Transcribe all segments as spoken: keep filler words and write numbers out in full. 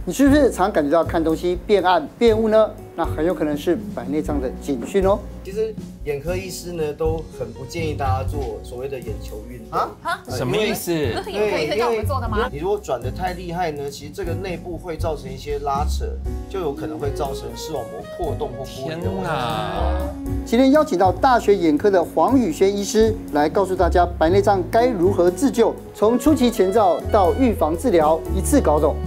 你是不是常感觉到看东西变暗、变雾呢？那很有可能是白内障的警讯哦。 其实眼科医师呢都很不建议大家做所谓的眼球运动啊， 啊， 什么意思？ 不是眼科医生叫我们做的吗？ 你如果转得太厉害呢，其实这个内部会造成一些拉扯，就有可能会造成视网膜破洞或剥离的问题。 今天邀请到大学眼科的黄宇轩医师来告诉大家白内障该如何自救，从初期前兆到预防治疗，一次搞懂。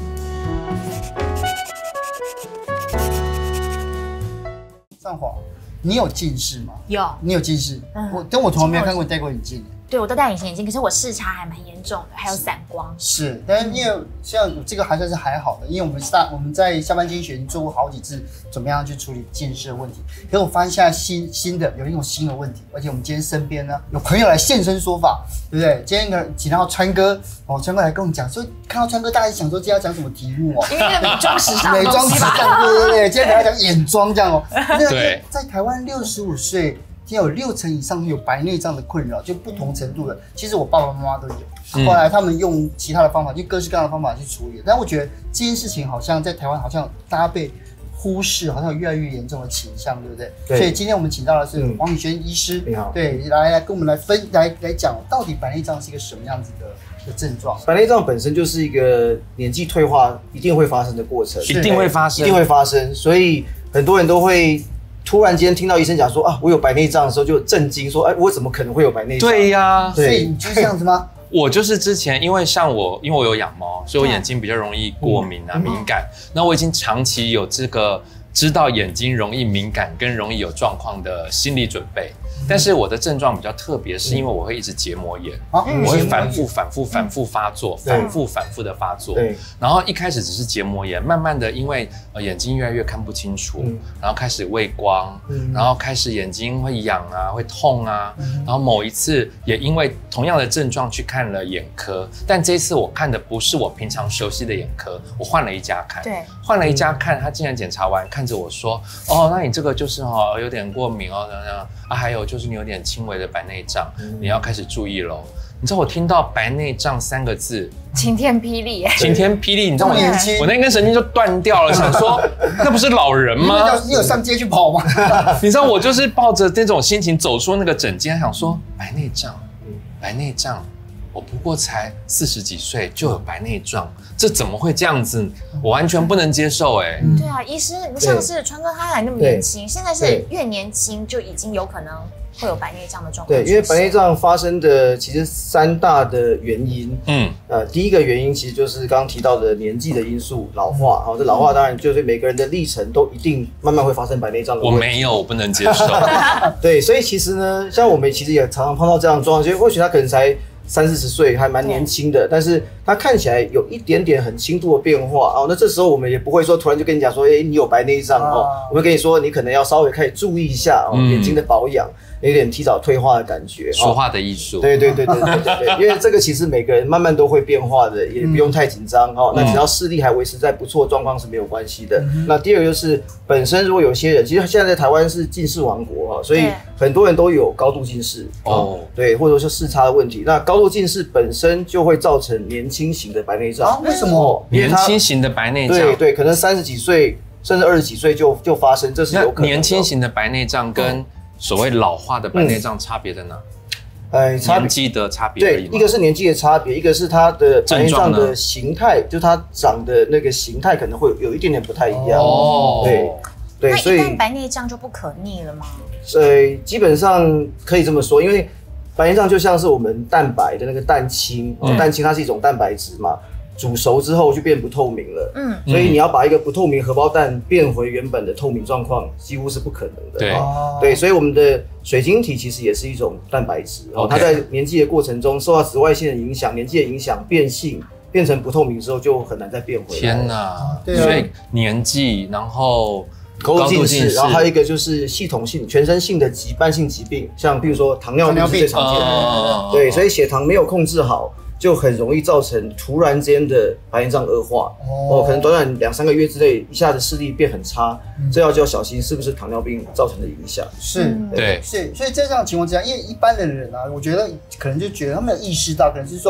上华，你有近视吗？ 有， 你有近视？ 嗯我但我从来没有看过你戴过眼镜。 对我都戴隐形眼镜，可是我视差还蛮严重的，还有散光。 是，但是因为像这个还算是还好的，因为我们下我们在下班经济学做过好几次怎么样去处理近视的问题。可是我发现现在新新的有一种新的问题，而且我们今天身边呢有朋友来现身说法，对不对？今天呢请到川哥哦，川哥来跟我们讲，所以看到川哥大家想说今天要讲什么题目哦？ 因为那个美妆时尚美妆时尚，对对对，今天给他讲眼妆这样哦。 对， 在台湾六十五岁。今天有六成以上有白内障的困扰，就不同程度的。其实我爸爸妈妈都有， 嗯、 后来他们用其他的方法，就各式各样的方法去处理。但我觉得这件事情好像在台湾好像大家被忽视，好像有越来越严重的倾向，对不对？ 对。 所以今天我们请到的是黄宇轩医师， 你好， 对，来来跟我们来分来来讲，到底白内障是一个什么样子的的症状？ 白内障本身就是一个年纪退化一定会发生的过程， 一定会发生， 一定会发生，所以很多人都会。突然间听到医生讲说啊，我有白内障的时候就震惊，说哎，我怎么可能会有白内障？ 对呀， 所以你就是这样子吗？ 我就是之前，因为像我，因为我有养猫，所以我眼睛比较容易过敏啊、敏感。那我已经长期有这个知道眼睛容易敏感跟容易有状况的心理准备。但是我的症状比较特别，是因为我会一直结膜炎，我会反复、反复、反复发作，反复、反复的发作。然后一开始只是结膜炎，慢慢的因为呃眼睛越来越看不清楚，然后开始畏光，然后开始眼睛会痒啊，会痛啊。然后某一次也因为同样的症状去看了眼科，但这次我看的不是我平常熟悉的眼科，我换了一家看。 对， 换了一家看，他竟然检查完看着我说：“哦，那你这个就是哦有点过敏哦，啊还有。”就是你有点轻微的白内障，嗯、你要开始注意喽。你知道我听到白内障三个字， 晴天霹雳， 晴天霹雳，你知道我我那根神经就断掉了，想说那不是老人吗？ 你有上街去跑吗？ 你知道我就是抱着这种心情走出那个诊间，想说白内障，白内障。我不过才四十几岁就有白内障，这怎么会这样子？我完全不能接受哎、欸。 对啊，医师，你像是川哥他还那么年轻，现在是越年轻就已经有可能会有白内障的状况。 对，因为白内障发生的其实三大的原因，嗯，呃，第一个原因其实就是刚刚提到的年纪的因素，老化。好，这老化当然就是每个人的历程都一定慢慢会发生白内障的问题。 我没有，我不能接受。 对，所以其实呢，像我们其实也常常碰到这样的状况，就或许他可能才。三四十岁还蛮年轻的，但是他看起来有一点点很轻度的变化哦。那这时候我们也不会说突然就跟你讲说，哎、欸，你有白内障哦，我们跟你说你可能要稍微开始注意一下哦，眼睛的保养。有点提早退化的感觉， 说话的艺术。 对对对对对对对，因为这个其实每个人慢慢都会变化的，也不用太紧张哦。那只要视力还维持在不错的状况是没有关系的。那第二个就是本身如果有些人，其实现在在台湾是近视王国哈，所以很多人都有高度近视哦，对，或者说视差的问题。那高度近视本身就会造成年轻型的白内障。 啊？为什么？ 年轻型的白内障？ 对对，可能三十几岁甚至二十几岁就就发生，这是有可能的。 年轻型的白内障跟所谓老化的白内障差别在哪？ 呃， 年纪的差别而已。 对，一个是年纪的差别，一个是它的白内障的形态，就是它长的那个形态可能会有一点点不太一样。哦，对对，所以那一旦白内障就不可逆了吗？ 呃，基本上可以这么说，因为白内障就像是我们蛋白的那个蛋清，嗯、蛋清它是一种蛋白质嘛。煮熟之后就变不透明了，嗯，所以你要把一个不透明荷包蛋变回原本的透明状况，几乎是不可能的。 对， 哦、对，所以我们的水晶体其实也是一种蛋白质，哦， okay. 它在年纪的过程中受到紫外线的影响，年纪的影响变性，变成不透明之后就很难再变回来。 天哪！对啊，所以年纪，然后高度近视，然后还有一个就是系统性、全身性的疾伴性疾病，像比如说糖尿病是最常见的，哦、对，所以血糖没有控制好。就很容易造成突然间的白内障恶化哦，可能短短两三个月之内，一下子视力变很差，嗯、这要就要小心是不是糖尿病造成的影响。 是，对，是，所以在这样的情况之下，因为一般的人啊，我觉得可能就觉得他没有意识到，可能是说、啊、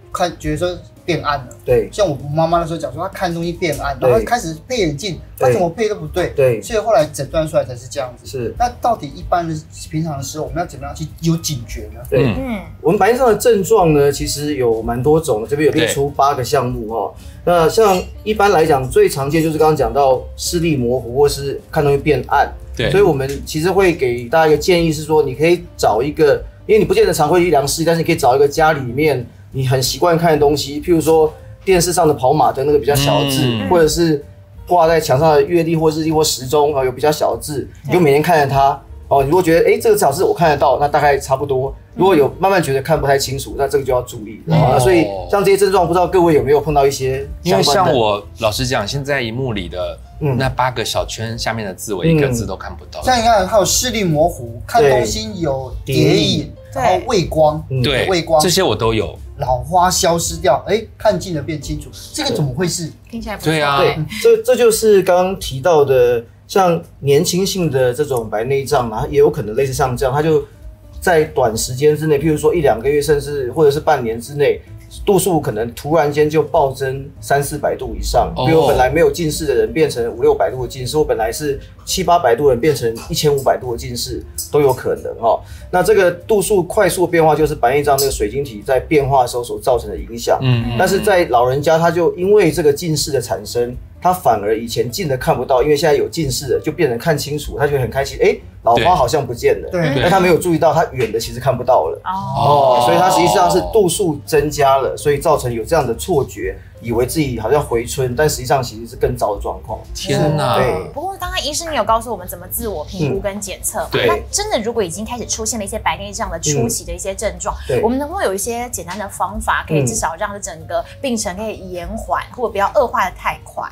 看觉得说变暗了。 对， 像我妈妈那时候讲说，她看东西变暗，然后开始配眼镜，她怎么配都不对。 对， 所以后来诊断出来才是这样子。 是。 那到底一般的平常的时候，我们要怎么样去有警觉呢？ 对，嗯，我们白内障的症状呢，其实有蛮多种的，这边有列出八个项目哈。那像一般来讲，最常见就是刚刚讲到视力模糊或是看东西变暗。对，所以我们其实会给大家一个建议是说，你可以找一个，因为你不见得常会去量视力，但是你可以找一个家里面你很习惯看的东西，譬如说电视上的跑马灯那个比较小的字，嗯、或者是挂在墙上的月历或日历或时钟啊，有比较小的字，你就每天看着它。哦，你如果觉得哎、欸、这个至少是我看得到，那大概差不多。如果有慢慢觉得看不太清楚，那这个就要注意。嗯、那所以像这些症状，不知道各位有没有碰到一些因为像我老实讲，现在萤幕里的那八个小圈下面的字，我一个字都看不到。 像你看，还有视力模糊，看东西有叠影，然后畏光， 对， 畏光这些我都有。 老花消失掉，哎，看近了变清楚，这个怎么会是？ 听起来不错。 对啊， 对，这这就是刚刚提到的。像年轻性的这种白内障啊，也有可能类似像这样，它就在短时间之内，譬如说一两个月，甚至或者是半年之内，度数可能突然间就暴增三四百度以上。比如本来没有近视的人变成五六百度的近视，或本来是七八百度的人变成一千五百度的近视都有可能哈。那这个度数快速变化，就是白内障那个水晶体在变化的时候所造成的影响。嗯，但是在老人家，他就因为这个近视的产生。他反而以前近的看不到，因为现在有近视的就变成看清楚，他就很开心。哎、欸，老花好像不见了，对，但他没有注意到他远的其实看不到了。哦，所以他实际上是度数增加了，所以造成有这样的错觉，以为自己好像回春，但实际上其实是更糟的状况。 天哪！ 对。 不过刚刚医生也有告诉我们怎么自我评估跟检测嘛。对。那真的如果已经开始出现了一些白内障的初期的一些症状，嗯、我们能不能有一些简单的方法，可以至少让这整个病程可以延缓，或者不要恶化的太快？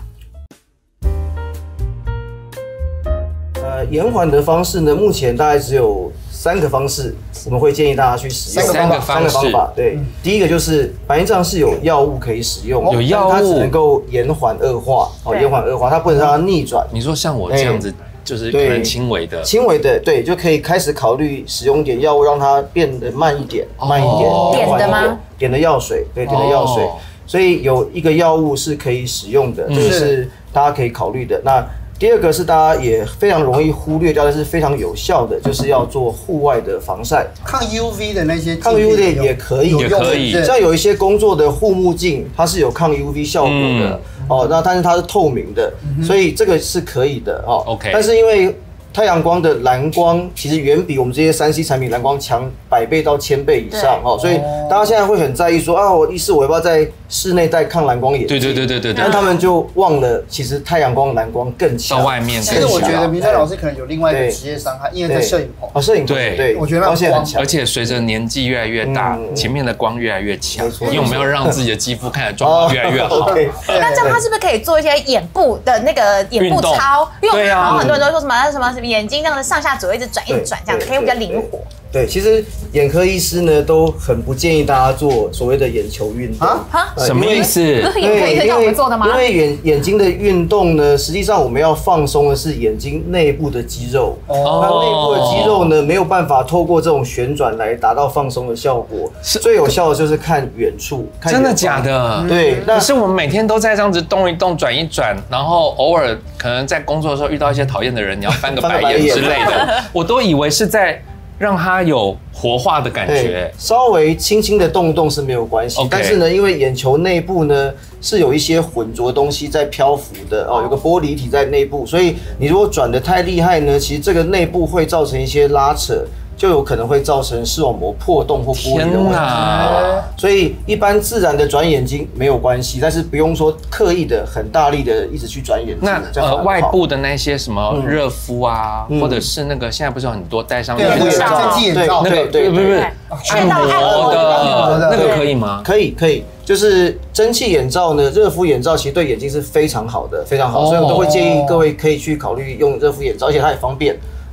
呃，延缓的方式呢，目前大概只有三个方式，我们会建议大家去使用。 三个方式， 三个方法。对，嗯、第一个就是白内障是有药物可以使用， 有药物， 它只能够延缓恶化，哦，延缓恶化，它不能让它逆转。 你说像我这样子，就是可能轻微的， 轻微的，对，就可以开始考虑使用点药物，让它变得慢一点，哦、慢一点， 点的吗？ 点的药水，对，点的药水。哦、所以有一个药物是可以使用的，这个是大家可以考虑的。那第二个是大家也非常容易忽略掉，但是非常有效的，就是要做户外的防晒， 抗 U V 的那些， 抗 U V 的也可以， 也可以。 像有一些工作的护目镜，它是有抗 U V 效果的、嗯、哦，那但是它是透明的，嗯、所以这个是可以的哦。OK， 但是因为太阳光的蓝光其实远比我们这些三 C 产品蓝光强百倍到千倍以上哦，所以大家现在会很在意说啊，我医师我要不要在室内戴抗蓝光眼镜？ 对对对对对对。 但他们就忘了，其实太阳光蓝光更强， 到外面更强。 其实我觉得明川老师可能有另外一个职业伤害，因为在摄影棚。 哦，摄影棚对对， 我觉得光线很强， 而且随着年纪越来越大，嗯、前面的光越来越强，因为我们要让自己的肌肤看起来状况越来越好。 那这样他是不是可以做一些眼部的那个眼部操？因为然后很多人都说什么什么什么眼睛那样的上下左右一直转一直转，这样可以比较灵活。 对，其实眼科医师呢都很不建议大家做所谓的眼球运动啊， 什么意思？ 眼科医生叫我们做的吗？ 因为眼眼睛的运动呢，实际上我们要放松的是眼睛内部的肌肉，哦，那内部的肌肉呢没有办法透过这种旋转来达到放松的效果，最有效的就是看远处。看真的假的？ 对， 可是我们每天都在这样子动一动、转一转，然后偶尔可能在工作的时候遇到一些讨厌的人，你要翻个白眼之类的，我都以为是在让它有活化的感觉， 稍微轻轻的动一动是没有关系。Okay. 但是呢，因为眼球内部呢是有一些混浊的东西在漂浮的哦，有个玻璃体在内部，所以你如果转得太厉害呢，其实这个内部会造成一些拉扯。就有可能会造成视网膜破洞或剥离的问题，所以一般自然的转眼睛没有关系，但是不用说刻意的很大力的一直去转眼睛。 那呃外部的那些什么热敷啊，嗯、或者是那个现在不是有很多戴上眼罩，对那个对不是按摩的那个可以吗？ 可以可以，就是蒸汽眼罩呢，热敷眼罩其实对眼睛是非常好的，非常好，所以我都会建议各位可以去考虑用热敷眼罩，而且它也方便。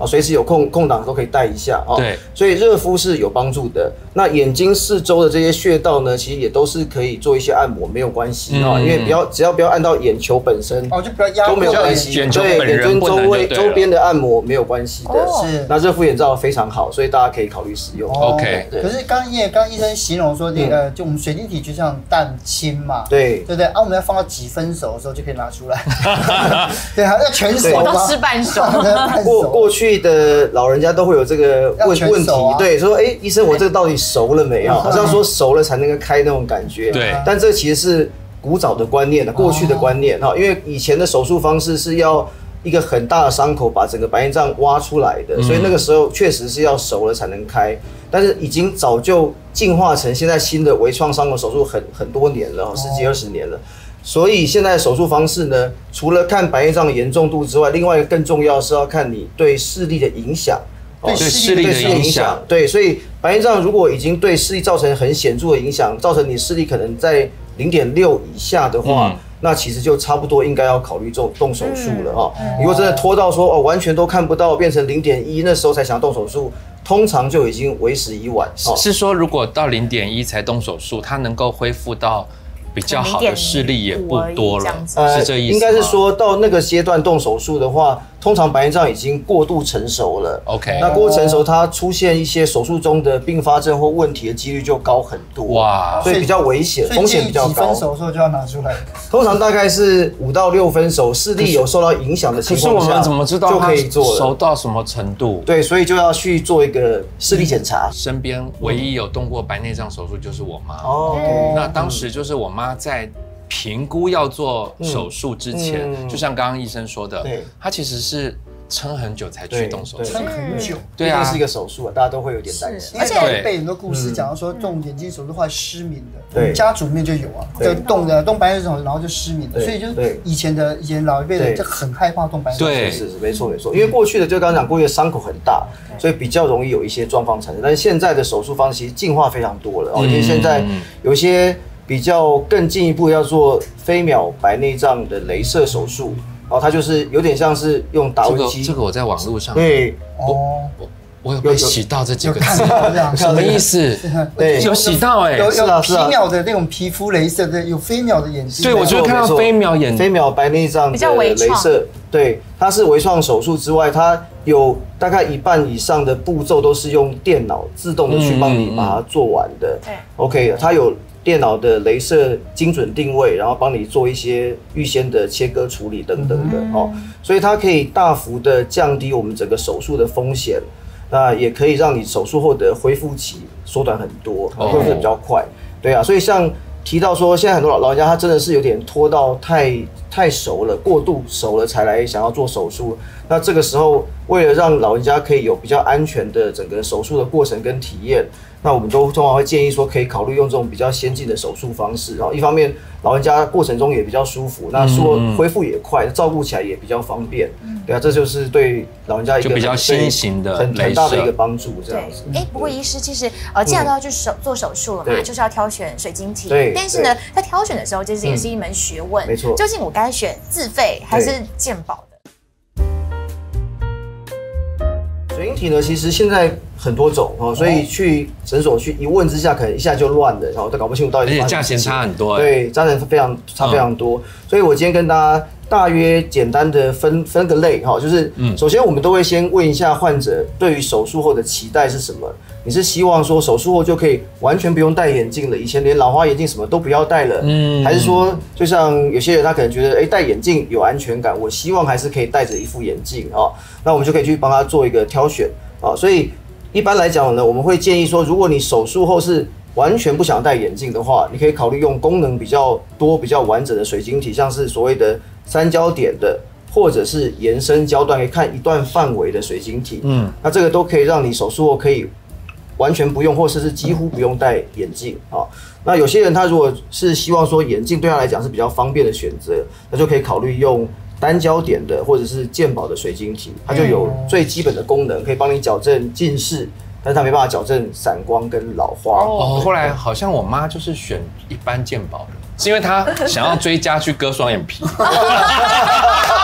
啊，随时有空空档都可以戴一下啊。 对， 所以热敷是有帮助的。那眼睛四周的这些穴道呢，其实也都是可以做一些按摩，没有关系啊，因为不要只要不要按到眼球本身， 哦，就不要压都没有关系。对，眼睛周围周边的按摩没有关系的。 是， 那热敷眼罩非常好，所以大家可以考虑使用。 OK。 可是刚因为刚医生形容说那个，就我们水晶体就像蛋清嘛， 对， 对不对？啊，我们要放到几分熟的时候就可以拿出来。对，还要全熟吗？ 我都吃半熟。 过过去的老人家都会有这个问问题，对，说哎，医生，我这个到底熟了没有？好像说熟了才能够开那种感觉。 对， 但这其实是古早的观念，过去的观念哈，因为以前的手术方式是要一个很大的伤口把整个白内障挖出来的，所以那个时候确实是要熟了才能开。但是已经早就进化成现在新的微创伤口手术很很多年了，十几二十年了。所以现在的手术方式呢，除了看白内障的严重度之外，另外一个更重要是要看你对视力的影响。 对视力的影响， 对，所以白内障如果已经对视力造成很显著的影响，造成你视力可能在零点六以下的话，嗯、那其实就差不多应该要考虑做动手术了哈。嗯、如果真的拖到说哦完全都看不到，变成零点一，那时候才想动手术，通常就已经为时已晚。 哦、是说如果到零点一才动手术，它能够恢复到比较好的视力也不多了，呃，是这意思吗？ 应该是说到那个阶段动手术的话，通常白内障已经过度成熟了。 OK， 那过度成熟，它出现一些手术中的并发症或问题的几率就高很多。哇，所以比较危险，风险比较高。 几分熟的时候就要拿出来。 通常大概是五到六分熟，视力有受到影响的情况下， 可是我们怎么知道就可以做了？ 熟到什么程度？ 对，所以就要去做一个视力检查。 身边唯一有动过白内障手术就是我妈。 哦， 那当时就是我妈在评估要做手术之前，嗯嗯、就像刚刚医生说的，她其实是撑很久才去动手术， 撑很久， 对啊，是一个手术啊，大家都会有点担心。 而且被很多故事讲到说，动眼睛手术会失明的， 对， 家族里面就有啊，就动的动白内障，然后就失明了，所以就是以前的以前老一辈的就很害怕动白内障， 对，是是没错没错，因为过去的就刚刚讲过去的伤口很大，所以比较容易有一些状况产生，但是现在的手术方式其实进化非常多了，哦，因为现在有一些比较更进一步要做飞秒白内障的雷射手术，哦，它就是有点像是用打印机。 这个这个我在网络上对哦， 我我有被洗到这几个字， 什么意思？ 对， 有洗到哎， 有有皮秒的那种皮肤雷射的，有飞秒的眼睛。 对，我就看到飞秒眼飞秒白内障的雷射，对，它是微创手术之外，它有大概一半以上的步骤都是用电脑自动的去帮你把它做完的。对 ，OK， 它有电脑的雷射精准定位，然后帮你做一些预先的切割处理等等的哦，所以它可以大幅的降低我们整个手术的风险，那也可以让你手术后的恢复期缩短很多，恢复的比较快。对啊，所以像提到说，现在很多老老人家他真的是有点拖到太太熟了，过度熟了才来想要做手术。那这个时候，为了让老人家可以有比较安全的整个手术的过程跟体验，那我们都通常会建议说，可以考虑用这种比较先进的手术方式。然后一方面，老人家过程中也比较舒服，那说恢复也快，照顾起来也比较方便。对啊，这就是对老人家一个比较新型的很很大的一个帮助。这样子。 哎，不过医师其实呃，既然都要去手做手术了嘛，就是要挑选水晶体。 对。 但是呢，在挑选的时候，其实也是一门学问。 没错。 究竟我该选自费还是健保的？ 水晶体呢，其实现在很多种哦，所以去诊所去一问之下，可能一下就乱了，然后都搞不清楚到底。 而且价钱差很多。 对，价钱非常差非常多，所以我今天跟大家大约简单的分分个类哈，就是首先我们都会先问一下患者对于手术后的期待是什么。你是希望说手术后就可以完全不用戴眼镜了，以前连老花眼镜什么都不要戴了，嗯，还是说就像有些人他可能觉得，哎，戴眼镜有安全感，我希望还是可以戴着一副眼镜啊，那我们就可以去帮他做一个挑选啊。所以一般来讲呢，我们会建议说，如果你手术后是完全不想戴眼镜的话，你可以考虑用功能比较多、比较完整的水晶体，像是所谓的三焦点的，或者是延伸焦段，可以看一段范围的水晶体。嗯，那这个都可以让你手术后可以完全不用，或者是几乎不用戴眼镜啊。那有些人他如果是希望说眼镜对他来讲是比较方便的选择，那就可以考虑用单焦点的或者是健保的水晶体，它就有最基本的功能，可以帮你矫正近视。但是它没办法矫正散光跟老花。 哦，后来好像我妈就是选一般健保的，是因为她想要追加去割双眼皮。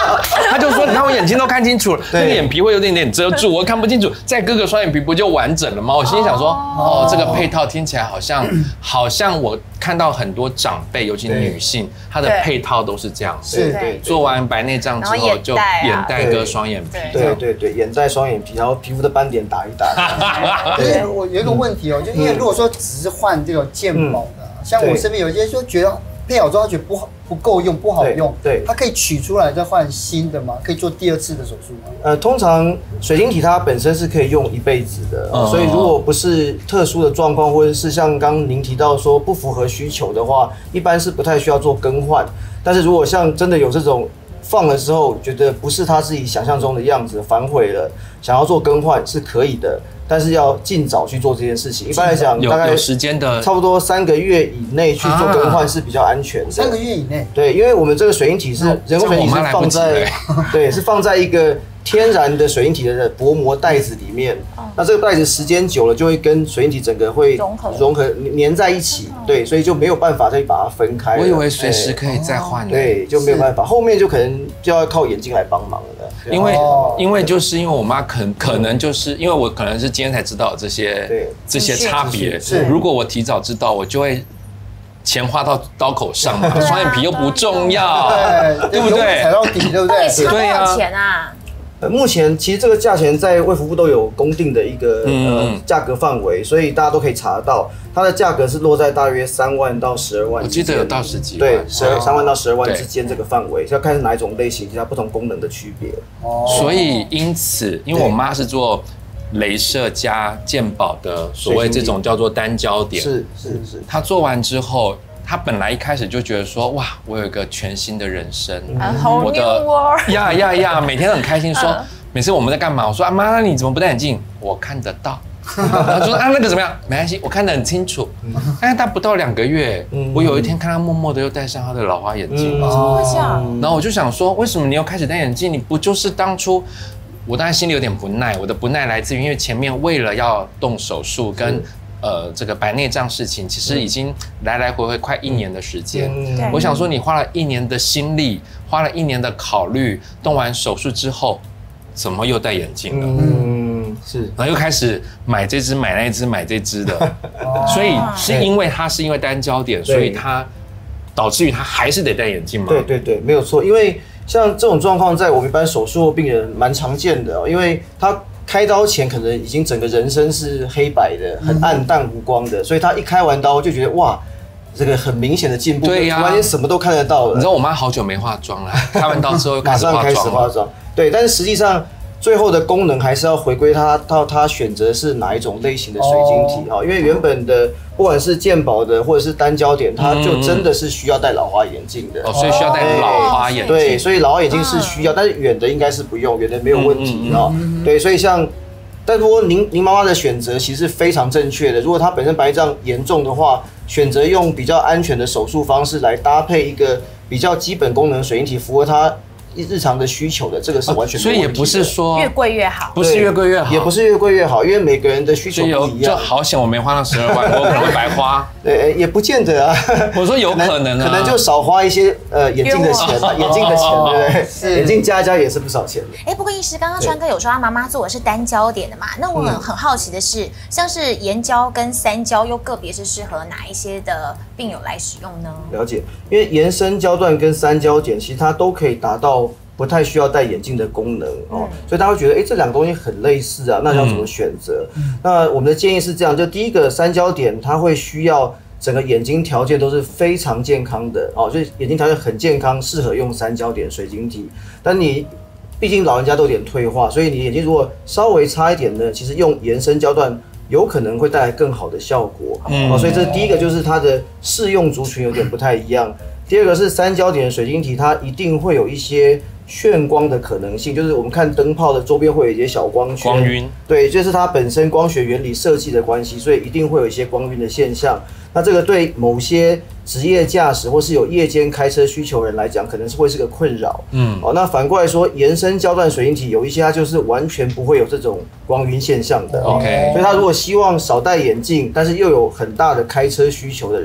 他就说你看我眼睛都看清楚了，那个眼皮会有点点遮住，我看不清楚，再割个双眼皮不就完整了吗？我心里想说，哦，这个配套听起来好像好像我看到很多长辈，尤其女性，她的配套都是这样， 是对， 做完白内障之后就眼袋割双眼皮， 对对对，眼袋双眼皮，然后皮肤的斑点打一打。 对，我有一个问题哦，就因为如果说只是换这个健保的，像我身边有一些就觉得配好之后他觉得不好不够用不好用，对，他可以取出来再换新的吗？可以做第二次的手术吗？ 呃，通常水晶体它本身是可以用一辈子的，哦、所以如果不是特殊的状况，或者是像刚您提到说不符合需求的话，一般是不太需要做更换。但是如果像真的有这种放了之后觉得不是他自己想象中的样子，反悔了，想要做更换是可以的。但是要尽早去做这件事情。一般来讲，大概有时间的， 差不多三个月以内去做更换是比较安全的。 三个月以内， 对，因为我们这个水晶体是人工水晶体是放在，对，是放在一个天然的水晶体的薄膜袋子里面。那这个袋子时间久了，就会跟水晶体整个会融合融合粘在一起，对，所以就没有办法再把它分开。 我以为随时可以再换， 对，就没有办法，后面就可能就要靠眼睛来帮忙了。 因为因为就是因为我妈可可能就是因为我可能是今天才知道这些这些差别，如果我提早知道，我就会钱花到刀口上嘛，双眼皮又不重要，对不对？ 踩到底，对不对？ 对呀。多少钱啊？ 呃，目前其实这个价钱在卫福部都有公定的一个呃价格范围，所以大家都可以查得到。它的价格是落在大约三万到十二万， 我记得有到十几万， 对，十二三万到十二万之间这个范围，要看是哪一种类型，它不同功能的区别。 哦，所以因此，因为我妈是做雷射加健保的，所谓这种叫做单焦点， 是是是， 她做完之后。他本来一开始就觉得说，哇，我有一个全新的人生， 我的呀呀呀，每天都很开心。说每次我们在干嘛，我说啊妈，你怎么不戴眼镜？我看得到。然后说啊那个怎么样？没关系，我看得很清楚。但是他不到两个月，我有一天看他默默的又戴上他的老花眼镜。 怎么会这样？ 然后我就想说，为什么你又开始戴眼镜？你不就是当初？我当然心里有点不耐，我的不耐来自于因为前面为了要动手术跟。呃，这个白内障事情其实已经来来回回快一年的时间。嗯、我想说，你花了一年的心力，花了一年的考虑，动完手术之后，怎么又戴眼镜了？嗯，是，然后又开始买这只买那只买这只的，所以是因为它是因为单焦点，所以它导致于它还是得戴眼镜吗？ 对对对，没有错，因为像这种状况在我们一般手术病人蛮常见的，因为他。开刀前可能已经整个人生是黑白的，很暗淡无光的，所以他一开完刀就觉得哇，这个很明显的进步，对呀，完全什么都看得到了。 你知道我妈好久没化妆了，开完刀之后又开始化妆， 马上开始化妆，对，但是实际上。最后的功能还是要回归它到它选择是哪一种类型的水晶体哈，因为原本的不管是健保的或者是单焦点，它就真的是需要戴老花眼镜的哦，所以需要戴老花眼镜。 对，所以老花眼镜是需要，但是远的应该是不用，远的没有问题哦。对，所以像，但不过您您妈妈的选择其实非常正确的，如果她本身白内障严重的话，选择用比较安全的手术方式来搭配一个比较基本功能水晶体，符合她。日常的需求的这个是完全没有问题的， 所以也不是说越贵越好， 不是越贵越好， 也不是越贵越好，因为每个人的需求不一样。 就好险我没花到十二万，我可能会白花。 对，也不见得啊。 我说有可能啊， 可能就少花一些呃眼镜的钱，眼镜的钱，对不对？眼镜加加也是不少钱的。 哎，不过医师刚刚川哥有说他妈妈做的是单焦点的嘛？那我很很好奇的是，像是眼焦跟三焦又个别是适合哪一些的病友来使用呢？ 了解，因为延伸焦段跟三焦点其实它都可以达到。不太需要戴眼镜的功能哦，所以大家会觉得，哎，这两个东西很类似啊，那要怎么选择？嗯、那我们的建议是这样，就第一个三焦点，它会需要整个眼睛条件都是非常健康的哦，所以眼睛条件很健康，适合用三焦点水晶体。但你毕竟老人家都有点退化，所以你眼睛如果稍微差一点呢，其实用延伸焦段有可能会带来更好的效果。嗯、哦，所以这第一个就是它的适用族群有点不太一样。第二个是三焦点的水晶体，它一定会有一些。眩光的可能性，就是我们看灯泡的周边会有一些小光圈， 光晕， 对，这是它本身光学原理设计的关系，所以一定会有一些光晕的现象。那这个对某些职业驾驶或是有夜间开车需求人来讲，可能是会是个困扰。嗯，哦，那反过来说，延伸焦段水晶体有一些它就是完全不会有这种光晕现象的。OK， 所以他如果希望少戴眼镜，但是又有很大的开车需求的人。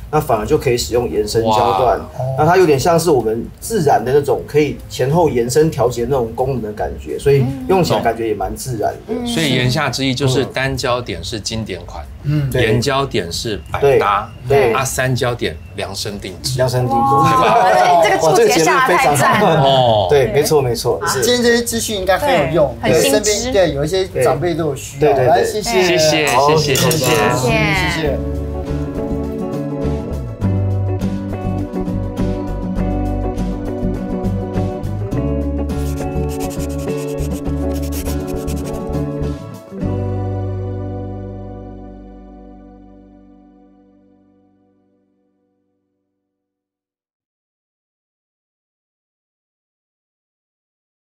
那反而就可以使用延伸焦段。那它有点像是我们自然的那种可以前后延伸调节那种功能的感觉，所以用起来感觉也蛮自然的。 所以言下之意就是单焦点是经典款，嗯，延焦点是百搭， 对， 啊三焦点量身定制， 量身定制， 对吧？这个注解下太赞了哦。对，没错没错。 今天这些资讯应该很有用， 很身边对有一些长辈都有需要。 对对对， 谢谢谢谢谢谢谢谢谢谢。